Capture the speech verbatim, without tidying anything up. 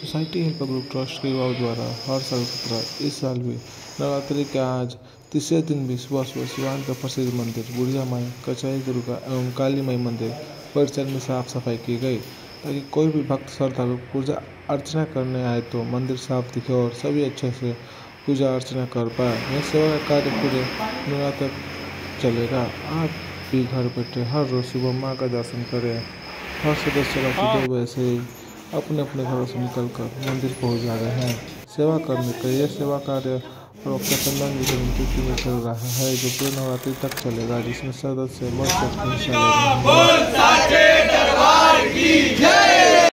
Society help group trust के युवाओं द्वारा हर साल की तरह इस साल भी नवरात्रि के आज तीसरे दिन भी सुबह सुबह सिवान का प्रसिद्ध मंदिर बुढ़िया माई, कचाई दुर्गा एवं काली माई मंदिर परिसर में साफ सफाई की गई ताकि कोई भी भक्त श्रद्धालु पूजा अर्चना करने आए तो मंदिर साफ दिखे और सभी अच्छे से पूजा अर्चना कर पाए। यह सेवा का कार्य पूरे नवरात्र चलेगा। आप भी घर बैठे हर रोज सुबह माँ का दर्शन करें। हर सदस्य रात दो बजे से अपने अपने घरों से निकलकर मंदिर पहुंच जा रहे हैं सेवा करने के लिए। सेवा कार्य प्रवक्ता चंदन जी के नेतृत्व में चल रहा है जो पूरे नवरात्रि तक चलेगा, जिसमें सदस्य बढ़ चढ़ हिस्सा ले रहे हैं।